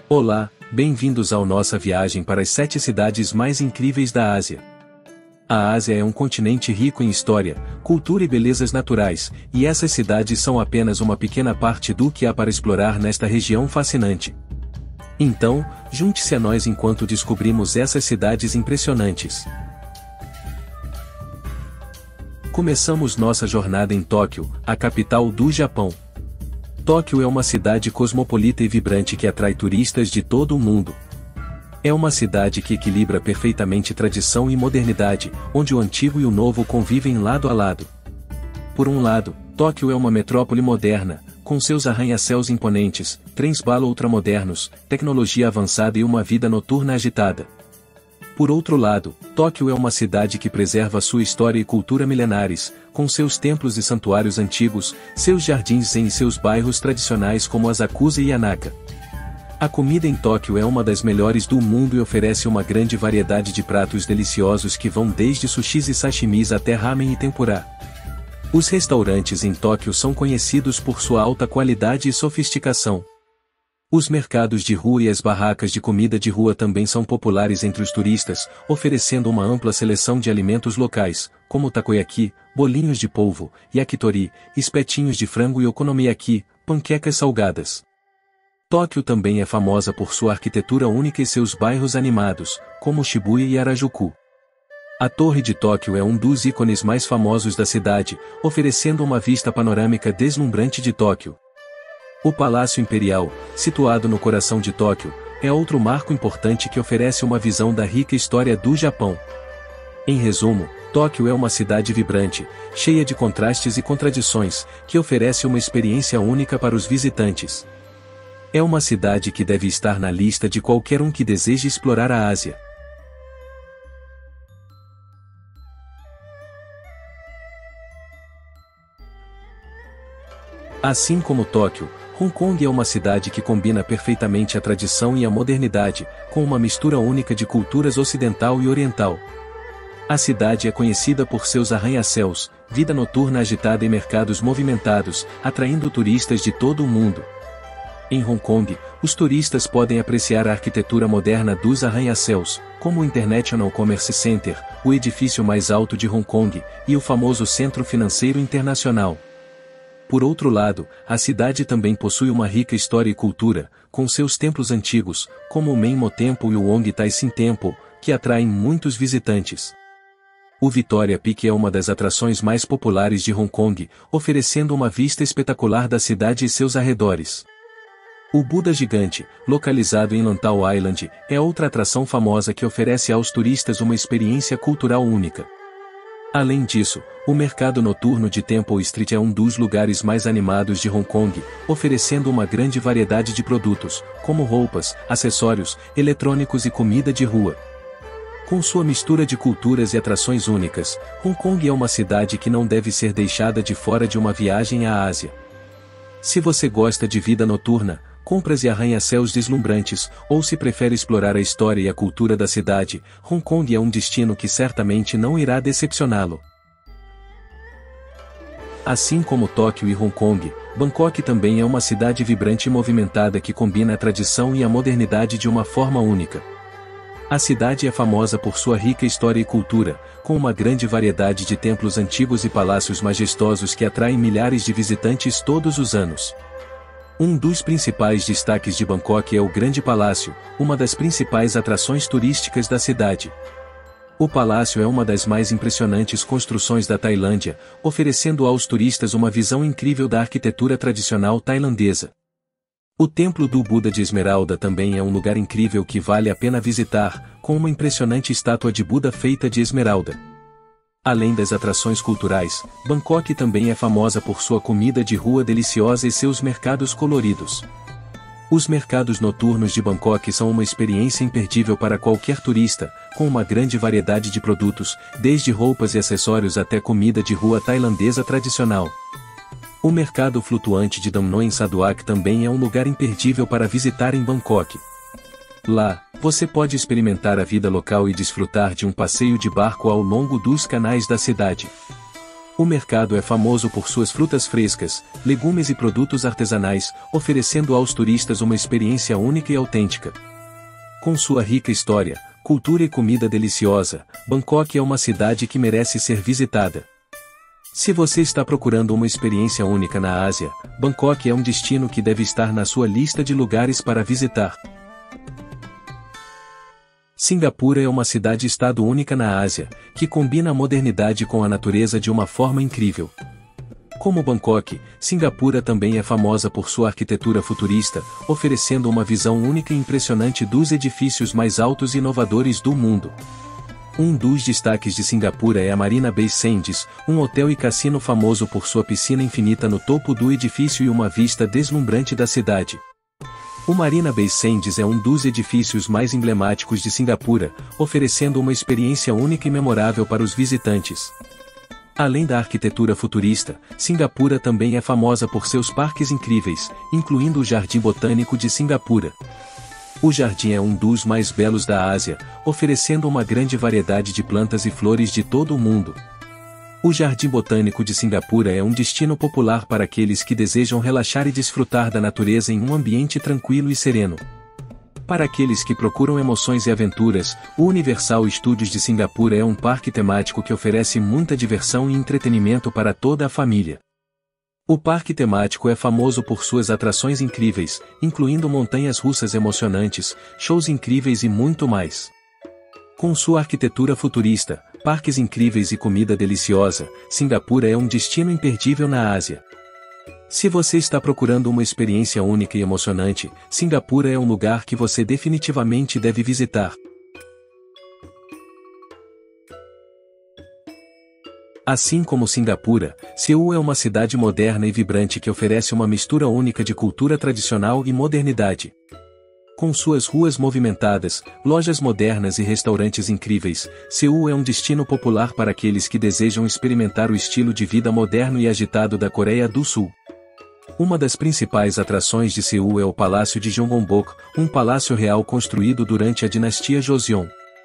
Olá, bem-vindos à nossa viagem para as 7 cidades mais incríveis da Ásia. A Ásia é um continente rico em história, cultura e belezas naturais, e essas cidades são apenas uma pequena parte do que há para explorar nesta região fascinante. Então, junte-se a nós enquanto descobrimos essas cidades impressionantes. Começamos nossa jornada em Tóquio, a capital do Japão. Tóquio é uma cidade cosmopolita e vibrante que atrai turistas de todo o mundo. É uma cidade que equilibra perfeitamente tradição e modernidade, onde o antigo e o novo convivem lado a lado. Por um lado, Tóquio é uma metrópole moderna, com seus arranha-céus imponentes, trens-bala ultramodernos, tecnologia avançada e uma vida noturna agitada. Por outro lado, Tóquio é uma cidade que preserva sua história e cultura milenares, com seus templos e santuários antigos, seus jardins zen e seus bairros tradicionais como Asakusa e Hanaka. A comida em Tóquio é uma das melhores do mundo e oferece uma grande variedade de pratos deliciosos que vão desde sushis e sashimis até ramen e tempurá. Os restaurantes em Tóquio são conhecidos por sua alta qualidade e sofisticação. Os mercados de rua e as barracas de comida de rua também são populares entre os turistas, oferecendo uma ampla seleção de alimentos locais, como takoyaki, bolinhos de polvo, yakitori, espetinhos de frango e okonomiyaki, panquecas salgadas. Tóquio também é famosa por sua arquitetura única e seus bairros animados, como Shibuya e Harajuku. A Torre de Tóquio é um dos ícones mais famosos da cidade, oferecendo uma vista panorâmica deslumbrante de Tóquio. O Palácio Imperial, situado no coração de Tóquio, é outro marco importante que oferece uma visão da rica história do Japão. Em resumo, Tóquio é uma cidade vibrante, cheia de contrastes e contradições, que oferece uma experiência única para os visitantes. É uma cidade que deve estar na lista de qualquer um que deseje explorar a Ásia. Assim como Tóquio, Hong Kong é uma cidade que combina perfeitamente a tradição e a modernidade, com uma mistura única de culturas ocidental e oriental. A cidade é conhecida por seus arranha-céus, vida noturna agitada e mercados movimentados, atraindo turistas de todo o mundo. Em Hong Kong, os turistas podem apreciar a arquitetura moderna dos arranha-céus, como o International Commerce Center, o edifício mais alto de Hong Kong, e o famoso Centro Financeiro Internacional. Por outro lado, a cidade também possui uma rica história e cultura, com seus templos antigos, como o Menmo Temple e o Wong Tai Sin Temple, que atraem muitos visitantes. O Victoria Peak é uma das atrações mais populares de Hong Kong, oferecendo uma vista espetacular da cidade e seus arredores. O Buda Gigante, localizado em Lantau Island, é outra atração famosa que oferece aos turistas uma experiência cultural única. Além disso, o mercado noturno de Temple Street é um dos lugares mais animados de Hong Kong, oferecendo uma grande variedade de produtos, como roupas, acessórios, eletrônicos e comida de rua. Com sua mistura de culturas e atrações únicas, Hong Kong é uma cidade que não deve ser deixada de fora de uma viagem à Ásia. Se você gosta de vida noturna, compras e arranha-céus deslumbrantes, ou se prefere explorar a história e a cultura da cidade, Hong Kong é um destino que certamente não irá decepcioná-lo. Assim como Tóquio e Hong Kong, Bangkok também é uma cidade vibrante e movimentada que combina a tradição e a modernidade de uma forma única. A cidade é famosa por sua rica história e cultura, com uma grande variedade de templos antigos e palácios majestosos que atraem milhares de visitantes todos os anos. Um dos principais destaques de Bangkok é o Grande Palácio, uma das principais atrações turísticas da cidade. O palácio é uma das mais impressionantes construções da Tailândia, oferecendo aos turistas uma visão incrível da arquitetura tradicional tailandesa. O Templo do Buda de Esmeralda também é um lugar incrível que vale a pena visitar, com uma impressionante estátua de Buda feita de esmeralda. Além das atrações culturais, Bangkok também é famosa por sua comida de rua deliciosa e seus mercados coloridos. Os mercados noturnos de Bangkok são uma experiência imperdível para qualquer turista, com uma grande variedade de produtos, desde roupas e acessórios até comida de rua tailandesa tradicional. O mercado flutuante de Dam Noen Saduak também é um lugar imperdível para visitar em Bangkok. Lá, você pode experimentar a vida local e desfrutar de um passeio de barco ao longo dos canais da cidade. O mercado é famoso por suas frutas frescas, legumes e produtos artesanais, oferecendo aos turistas uma experiência única e autêntica. Com sua rica história, cultura e comida deliciosa, Bangkok é uma cidade que merece ser visitada. Se você está procurando uma experiência única na Ásia, Bangkok é um destino que deve estar na sua lista de lugares para visitar. Singapura é uma cidade-estado única na Ásia, que combina a modernidade com a natureza de uma forma incrível. Como Bangkok, Singapura também é famosa por sua arquitetura futurista, oferecendo uma visão única e impressionante dos edifícios mais altos e inovadores do mundo. Um dos destaques de Singapura é a Marina Bay Sands, um hotel e cassino famoso por sua piscina infinita no topo do edifício e uma vista deslumbrante da cidade. O Marina Bay Sands é um dos edifícios mais emblemáticos de Singapura, oferecendo uma experiência única e memorável para os visitantes. Além da arquitetura futurista, Singapura também é famosa por seus parques incríveis, incluindo o Jardim Botânico de Singapura. O jardim é um dos mais belos da Ásia, oferecendo uma grande variedade de plantas e flores de todo o mundo. O Jardim Botânico de Singapura é um destino popular para aqueles que desejam relaxar e desfrutar da natureza em um ambiente tranquilo e sereno. Para aqueles que procuram emoções e aventuras, o Universal Studios de Singapura é um parque temático que oferece muita diversão e entretenimento para toda a família. O parque temático é famoso por suas atrações incríveis, incluindo montanhas russas emocionantes, shows incríveis e muito mais. Com sua arquitetura futurista, parques incríveis e comida deliciosa, Singapura é um destino imperdível na Ásia. Se você está procurando uma experiência única e emocionante, Singapura é um lugar que você definitivamente deve visitar. Assim como Singapura, Seul é uma cidade moderna e vibrante que oferece uma mistura única de cultura tradicional e modernidade. Com suas ruas movimentadas, lojas modernas e restaurantes incríveis, Seul é um destino popular para aqueles que desejam experimentar o estilo de vida moderno e agitado da Coreia do Sul. Uma das principais atrações de Seul é o Palácio de Gyeongbok, um palácio real construído durante a dinastia Joseon.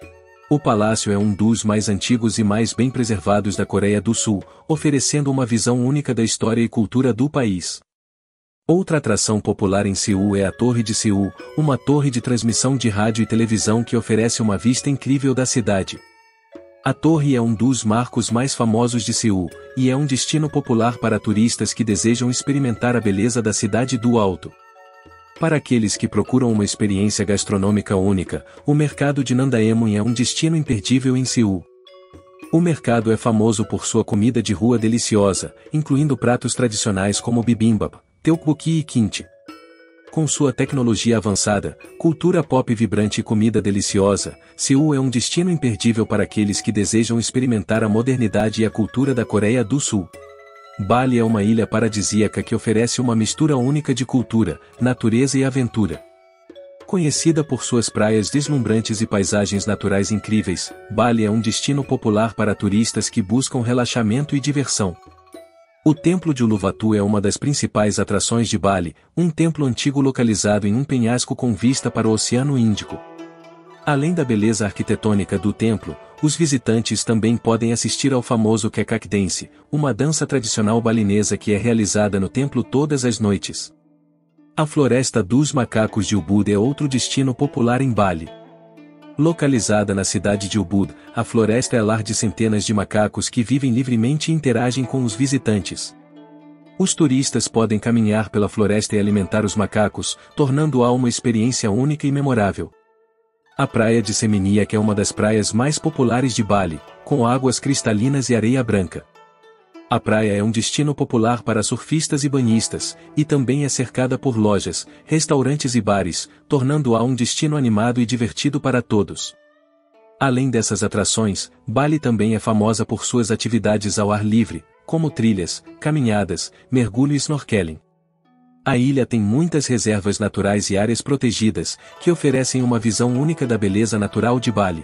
O palácio é um dos mais antigos e mais bem preservados da Coreia do Sul, oferecendo uma visão única da história e cultura do país. Outra atração popular em Seul é a Torre de Seul, uma torre de transmissão de rádio e televisão que oferece uma vista incrível da cidade. A torre é um dos marcos mais famosos de Seul, e é um destino popular para turistas que desejam experimentar a beleza da cidade do alto. Para aqueles que procuram uma experiência gastronômica única, o mercado de Nandaemun é um destino imperdível em Seul. O mercado é famoso por sua comida de rua deliciosa, incluindo pratos tradicionais como bibimbap, tteokbokki e kimchi. Com sua tecnologia avançada, cultura pop vibrante e comida deliciosa, Seul é um destino imperdível para aqueles que desejam experimentar a modernidade e a cultura da Coreia do Sul. Bali é uma ilha paradisíaca que oferece uma mistura única de cultura, natureza e aventura. Conhecida por suas praias deslumbrantes e paisagens naturais incríveis, Bali é um destino popular para turistas que buscam relaxamento e diversão. O Templo de Uluwatu é uma das principais atrações de Bali, um templo antigo localizado em um penhasco com vista para o Oceano Índico. Além da beleza arquitetônica do templo, os visitantes também podem assistir ao famoso Kekak Dance, uma dança tradicional balinesa que é realizada no templo todas as noites. A Floresta dos Macacos de Ubud é outro destino popular em Bali. Localizada na cidade de Ubud, a floresta é lar de centenas de macacos que vivem livremente e interagem com os visitantes. Os turistas podem caminhar pela floresta e alimentar os macacos, tornando-a uma experiência única e memorável. A praia de Seminyak é uma das praias mais populares de Bali, com águas cristalinas e areia branca. A praia é um destino popular para surfistas e banhistas, e também é cercada por lojas, restaurantes e bares, tornando-a um destino animado e divertido para todos. Além dessas atrações, Bali também é famosa por suas atividades ao ar livre, como trilhas, caminhadas, mergulho e snorkeling. A ilha tem muitas reservas naturais e áreas protegidas, que oferecem uma visão única da beleza natural de Bali.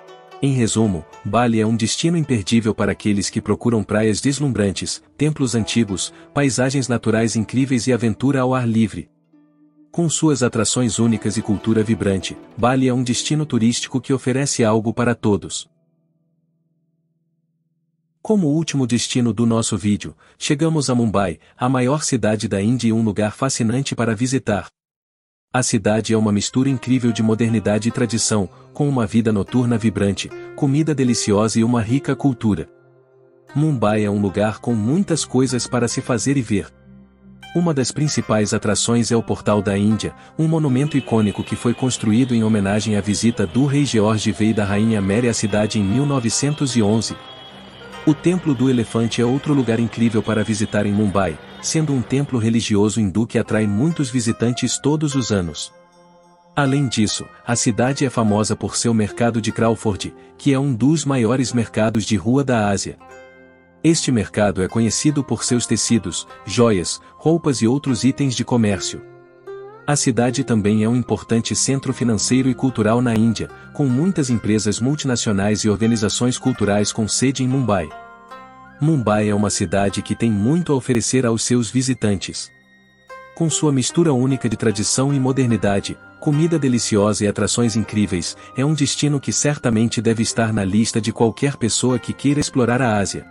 Em resumo, Bali é um destino imperdível para aqueles que procuram praias deslumbrantes, templos antigos, paisagens naturais incríveis e aventura ao ar livre. Com suas atrações únicas e cultura vibrante, Bali é um destino turístico que oferece algo para todos. Como último destino do nosso vídeo, chegamos a Mumbai, a maior cidade da Índia e um lugar fascinante para visitar. A cidade é uma mistura incrível de modernidade e tradição, com uma vida noturna vibrante, comida deliciosa e uma rica cultura. Mumbai é um lugar com muitas coisas para se fazer e ver. Uma das principais atrações é o Portal da Índia, um monumento icônico que foi construído em homenagem à visita do rei George V e da rainha Mary à cidade em 1911. O Templo do Elefante é outro lugar incrível para visitar em Mumbai, sendo um templo religioso hindu que atrai muitos visitantes todos os anos. Além disso, a cidade é famosa por seu mercado de Crawford, que é um dos maiores mercados de rua da Ásia. Este mercado é conhecido por seus tecidos, joias, roupas e outros itens de comércio. A cidade também é um importante centro financeiro e cultural na Índia, com muitas empresas multinacionais e organizações culturais com sede em Mumbai. Mumbai é uma cidade que tem muito a oferecer aos seus visitantes. Com sua mistura única de tradição e modernidade, comida deliciosa e atrações incríveis, é um destino que certamente deve estar na lista de qualquer pessoa que queira explorar a Ásia.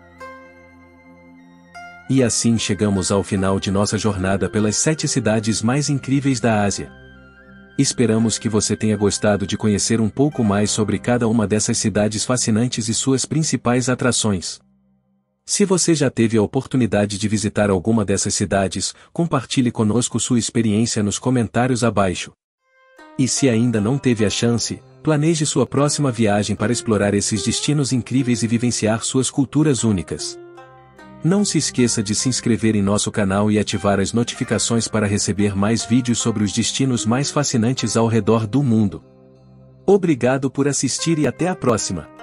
E assim chegamos ao final de nossa jornada pelas 7 cidades mais incríveis da Ásia. Esperamos que você tenha gostado de conhecer um pouco mais sobre cada uma dessas cidades fascinantes e suas principais atrações. Se você já teve a oportunidade de visitar alguma dessas cidades, compartilhe conosco sua experiência nos comentários abaixo. E se ainda não teve a chance, planeje sua próxima viagem para explorar esses destinos incríveis e vivenciar suas culturas únicas. Não se esqueça de se inscrever em nosso canal e ativar as notificações para receber mais vídeos sobre os destinos mais fascinantes ao redor do mundo. Obrigado por assistir e até a próxima!